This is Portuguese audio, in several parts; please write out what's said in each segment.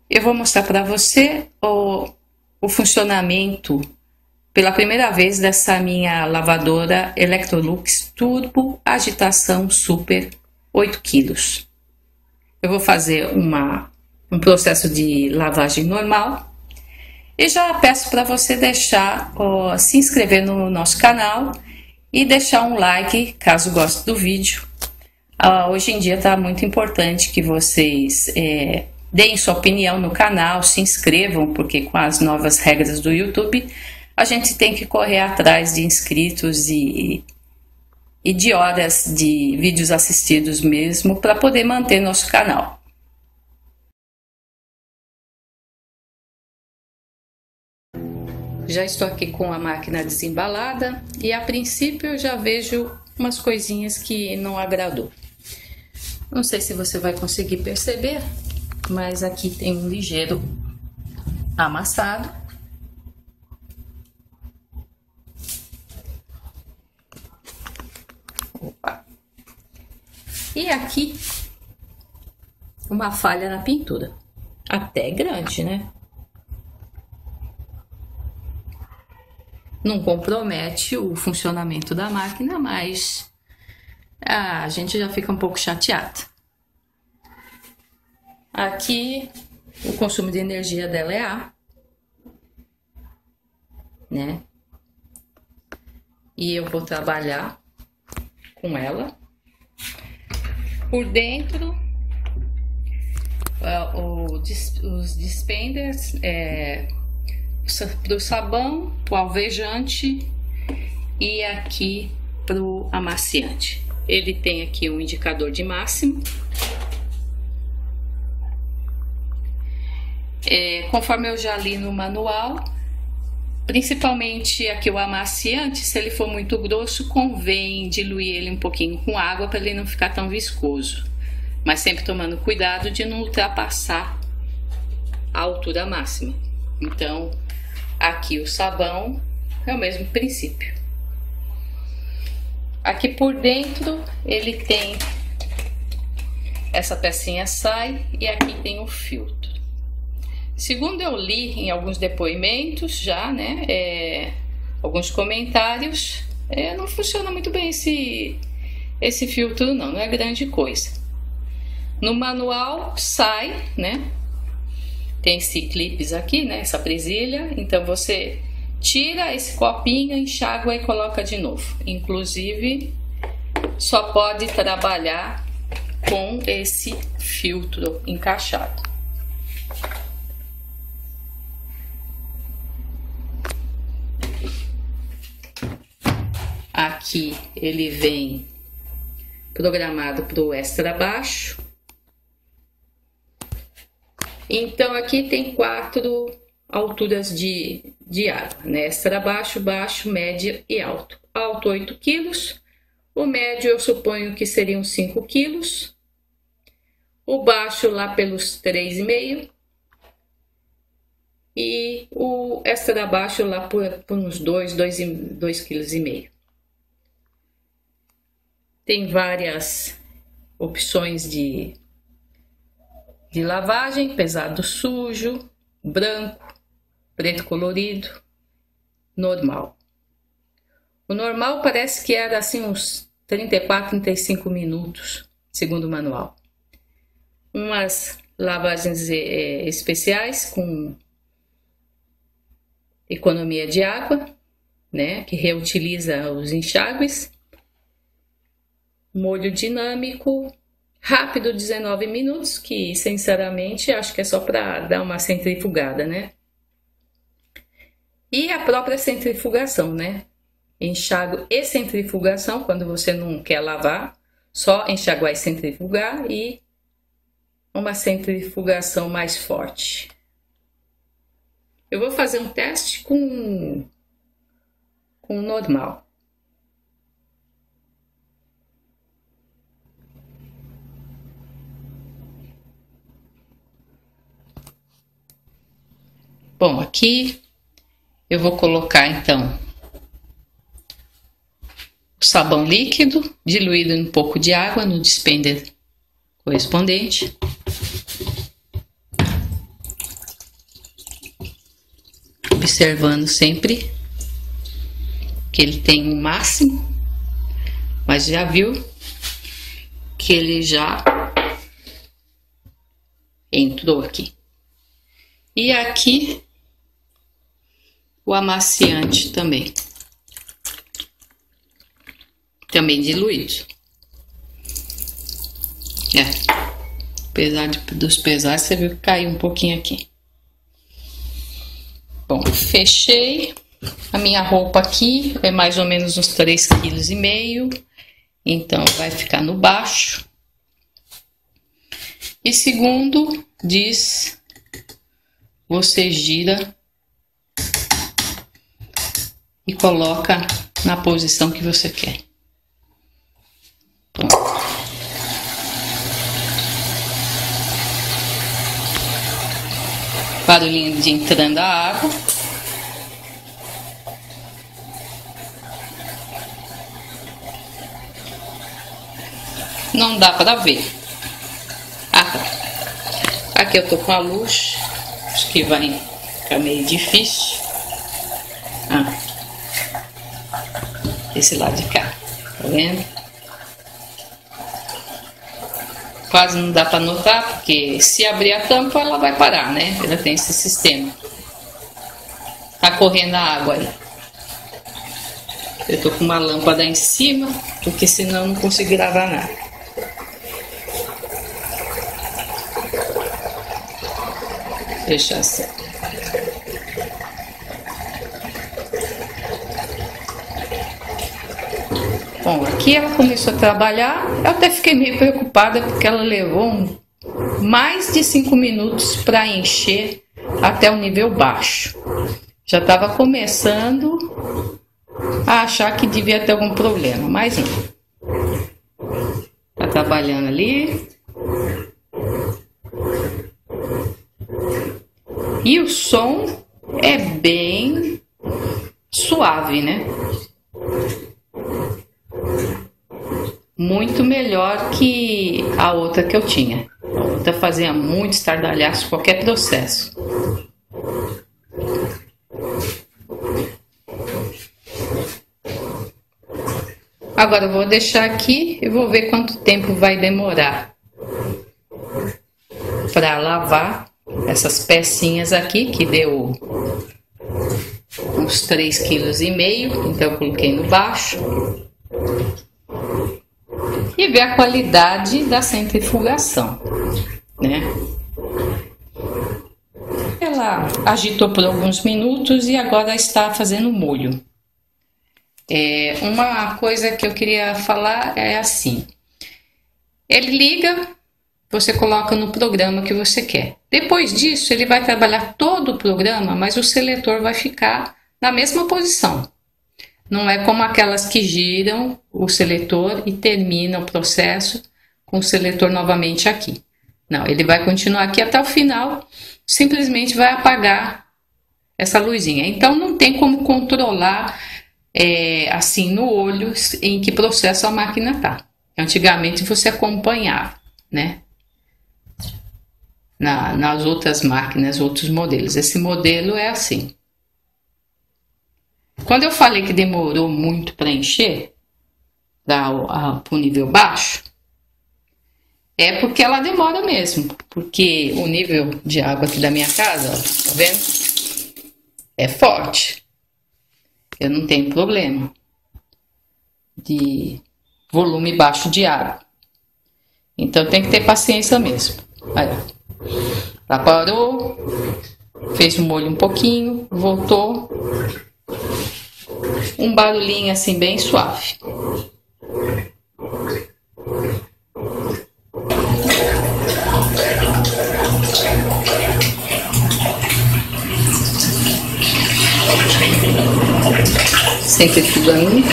Eu vou mostrar para você o funcionamento pela primeira vez dessa minha lavadora Electrolux Turbo Agitação Super 8 kg. Eu vou fazer um processo de lavagem normal e já peço para você se inscrever no nosso canal e deixar um like caso goste do vídeo. Hoje em dia está muito importante que vocês deem sua opinião no canal, se inscrevam, porque com as novas regras do YouTube a gente tem que correr atrás de inscritos e de horas de vídeos assistidos mesmo para poder manter nosso canal. Já estou aqui com a máquina desembalada e a princípio eu já vejo umas coisinhas que não agradou. Não sei se você vai conseguir perceber, mas aqui tem um ligeiro amassado. Opa. E aqui uma falha na pintura, até grande, né? Não compromete o funcionamento da máquina, mas a gente já fica um pouco chateado. Aqui o consumo de energia dela é A, né? E eu vou trabalhar com ela. Por dentro, os dispenders para o sabão, o alvejante e aqui para o amaciante. Ele tem aqui um indicador de máximo. Conforme eu já li no manual, principalmente aqui o amaciante, se ele for muito grosso, convém diluir ele um pouquinho com água para ele não ficar tão viscoso, mas sempre tomando cuidado de não ultrapassar a altura máxima. Então, aqui o sabão é o mesmo princípio. Aqui por dentro ele tem essa pecinha sai e aqui tem o filtro. Segundo eu li em alguns depoimentos já, né, alguns comentários, não funciona muito bem esse filtro não é grande coisa. No manual sai, né, tem esse clipes aqui, né, essa presilha, então você tira esse copinho, enxágua e coloca de novo. Inclusive, só pode trabalhar com esse filtro encaixado. Aqui ele vem programado para o extra baixo. Então aqui tem 4 alturas de água, né? Extra baixo, baixo, médio e alto. Alto 8 kg, o médio eu suponho que seriam 5 kg, o baixo lá pelos 3,5 e o extra baixo lá por uns 2,5 kg. Tem várias opções de lavagem: pesado, sujo, branco, preto colorido, normal. O normal parece que era assim uns 34, 35 minutos, segundo o manual. Umas lavagens especiais com economia de água, né, que reutiliza os enxágues. Molho dinâmico rápido, 19 minutos, que sinceramente acho que é só para dar uma centrifugada, né? E a própria centrifugação, né? Enxágue e centrifugação, quando você não quer lavar, só enxaguar e centrifugar, e uma centrifugação mais forte. Eu vou fazer um teste com o normal. Bom, aqui eu vou colocar então o sabão líquido diluído em um pouco de água no dispender correspondente. observando sempre que ele tem um máximo, mas já viu que ele já entrou aqui. E aqui o amaciante também diluído. Apesar dos pesares, você viu que caiu um pouquinho aqui. Bom, fechei. A minha roupa aqui é mais ou menos uns 3,5 kg. Então, vai ficar no baixo. E segundo diz, você gira e coloca na posição que você quer. Pronto. Barulhinho de entrando a água. Não dá para ver. Tá. Aqui eu tô com a luz. Acho que vai ficar meio difícil. Esse lado de cá. Tá vendo? Quase não dá para notar, porque se abrir a tampa ela vai parar, né? Ela tem esse sistema. Tá correndo a água aí. Eu tô com uma lâmpada em cima, porque senão não consigo gravar nada. Deixa assim. Bom, aqui ela começou a trabalhar. Eu até fiquei meio preocupada porque ela levou mais de 5 minutos para encher até o nível baixo. Já estava começando a achar que devia ter algum problema, mas não. Tá trabalhando ali. E o som é bem suave, né? Muito melhor que a outra que eu tinha. A outra fazia muito estardalhaço qualquer processo. Agora eu vou deixar aqui e vou ver quanto tempo vai demorar para lavar essas pecinhas aqui, que deu uns 3,5 kg, então eu coloquei no baixo. E ver a qualidade da centrifugação, né? Ela agitou por alguns minutos e agora está fazendo molho. Uma coisa que eu queria falar é assim: ele liga, você coloca no programa que você quer. Depois disso, ele vai trabalhar todo o programa, mas o seletor vai ficar na mesma posição. Não é como aquelas que giram o seletor e termina o processo com o seletor novamente aqui. Não, ele vai continuar aqui até o final, simplesmente vai apagar essa luzinha. Então não tem como controlar assim no olho em que processo a máquina está. Antigamente você acompanhava, né? Nas outras máquinas, outros modelos. Esse modelo é assim. Quando eu falei que demorou muito para encher para o nível baixo, é porque ela demora mesmo. Porque o nível de água aqui da minha casa, ó, tá vendo? É forte. Eu não tenho problema de volume baixo de água. Então tem que ter paciência mesmo. Aí, ela parou, fez o molho um pouquinho, voltou. Um barulhinho assim bem suave. Centrifugando.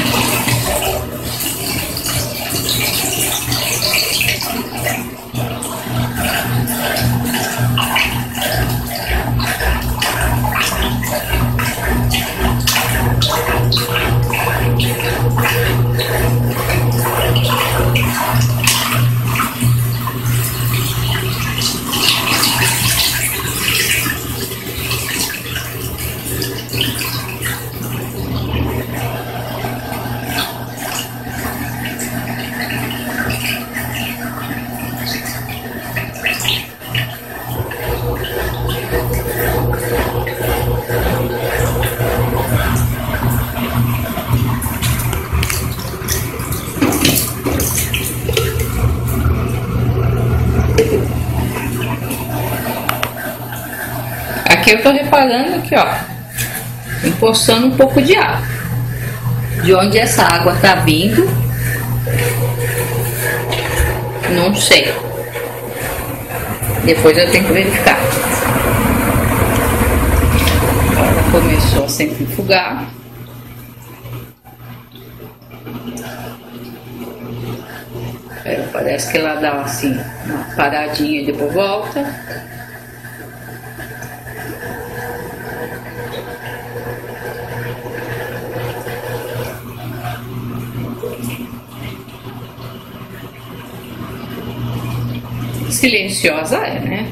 Aqui eu tô reparando aqui, ó, empoçando um pouco de água. De onde essa água tá vindo, não sei. Depois eu tenho que verificar. Ela começou a centrifugar. Parece que ela dá assim uma paradinha e depois volta. Silenciosa é, né?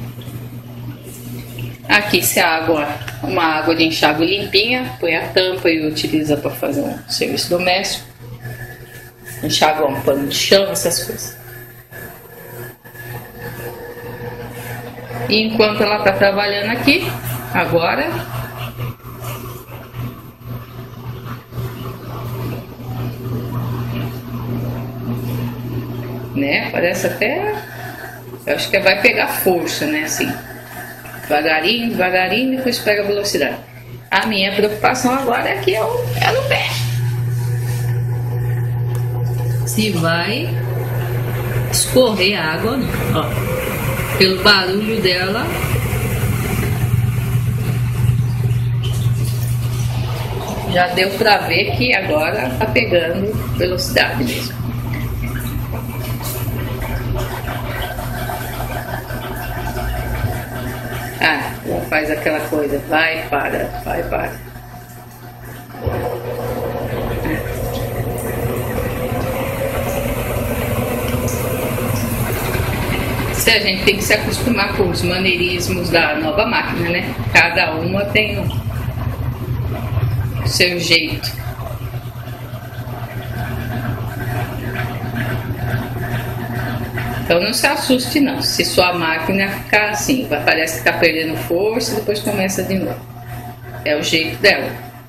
Aqui, se a água, uma água de enxágue limpinha, põe a tampa e utiliza para fazer um serviço doméstico. Enxágua um pano de chão, essas coisas. E enquanto ela tá trabalhando aqui, agora né, parece até, eu acho que vai pegar força, né, assim, devagarinho, devagarinho, depois pega a velocidade. A minha preocupação agora é que é no pé. Se vai escorrer a água ou não, ó. Pelo barulho dela, já deu pra ver que agora tá pegando velocidade mesmo. Ah, ela faz aquela coisa, vai, para, vai, para. A gente tem que se acostumar com os maneirismos da nova máquina, né? Cada uma tem o seu jeito. Então não se assuste não, se sua máquina ficar assim, parece que está perdendo força e depois começa de novo. É o jeito dela.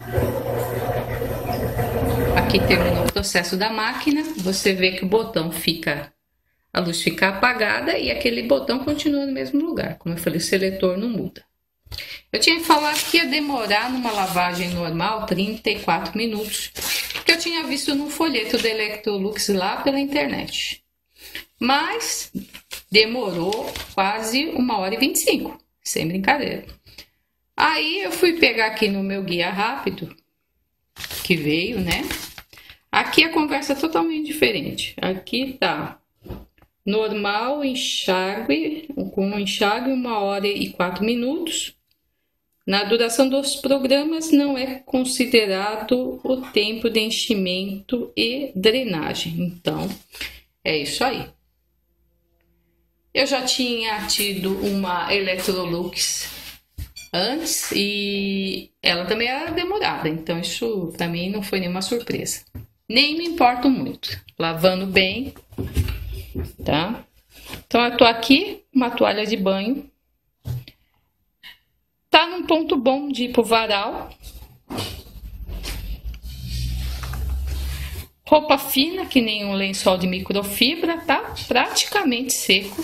Aqui terminou o processo da máquina, você vê que o botão fica... A luz fica apagada e aquele botão continua no mesmo lugar. Como eu falei, o seletor não muda. Eu tinha falado que ia demorar numa lavagem normal 34 minutos, que eu tinha visto no folheto da Electrolux lá pela internet. Mas demorou quase 1h25, sem brincadeira. Aí eu fui pegar aqui no meu guia rápido, que veio, né? Aqui a conversa é totalmente diferente. Aqui tá... normal, enxágue, com enxágue 1h04 minutos. Na duração dos programas não é considerado o tempo de enchimento e drenagem. Então, é isso aí. Eu já tinha tido uma Electrolux antes e ela também era demorada. Então, isso para mim não foi nenhuma surpresa. Nem me importo muito. Lavando bem... Tá? Então eu tô aqui, uma toalha de banho. Tá num ponto bom de ir pro varal. Roupa fina, que nem um lençol de microfibra, tá praticamente seco.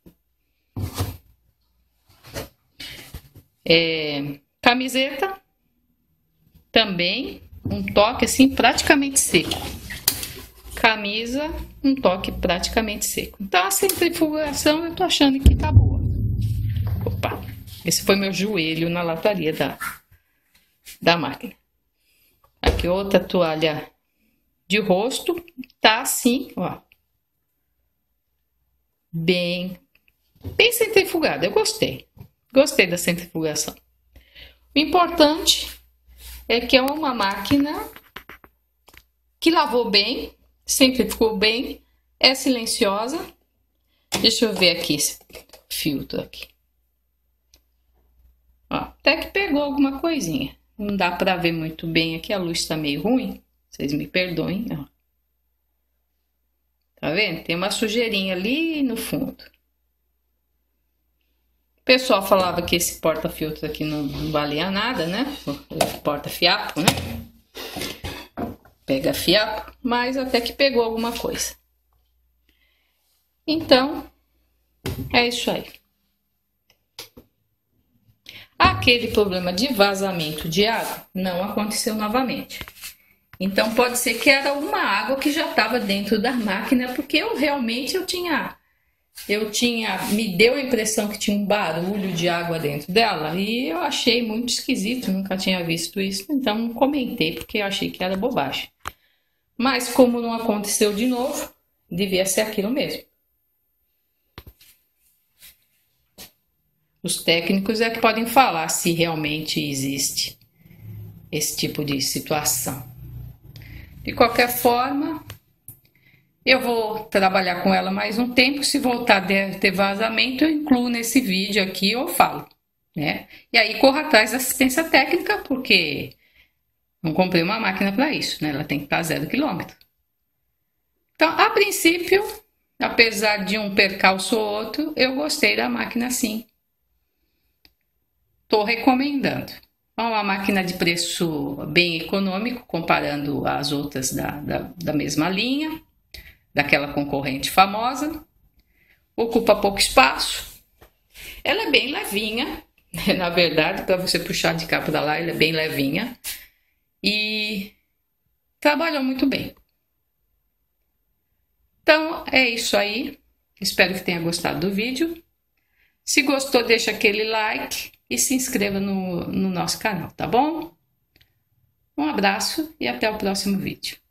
Camiseta também, um toque assim praticamente seco. Camisa, um toque praticamente seco. Então a centrifugação eu tô achando que tá boa. Opa, esse foi meu joelho na lataria da máquina. Aqui outra toalha de rosto, tá assim, ó. Bem centrifugada, eu gostei. Gostei da centrifugação. O importante é que é uma máquina que lavou bem, centrifugou bem, é silenciosa. Deixa eu ver aqui esse filtro aqui. Ó, até que pegou alguma coisinha. Não dá para ver muito bem aqui, a luz está meio ruim. Vocês me perdoem, ó. Tá vendo? Tem uma sujeirinha ali no fundo. O pessoal falava que esse porta-filtro aqui não valia nada, né? Porta-fiapo, né? Pega fiapo, mas até que pegou alguma coisa. Então, é isso aí. Aquele problema de vazamento de água não aconteceu novamente. Então pode ser que era uma água que já estava dentro da máquina, porque me deu a impressão que tinha um barulho de água dentro dela e eu achei muito esquisito, nunca tinha visto isso, então não comentei porque eu achei que era bobagem. Mas como não aconteceu de novo, devia ser aquilo mesmo. Os técnicos é que podem falar se realmente existe esse tipo de situação. De qualquer forma, eu vou trabalhar com ela mais um tempo. Se voltar a ter vazamento, eu incluo nesse vídeo aqui ou falo, né? E aí corro atrás da assistência técnica, porque não comprei uma máquina para isso, né? Ela tem que estar 0 km. Então, a princípio, apesar de um percalço ou outro, eu gostei da máquina sim. Estou recomendando. É uma máquina de preço bem econômico, comparando as outras da mesma linha, daquela concorrente famosa. Ocupa pouco espaço. Ela é bem levinha, na verdade, para você puxar de cá para lá, ela é bem levinha. E trabalhou muito bem. Então, é isso aí. Espero que tenha gostado do vídeo. Se gostou, deixa aquele like e se inscreva no nosso canal, tá bom? Um abraço e até o próximo vídeo.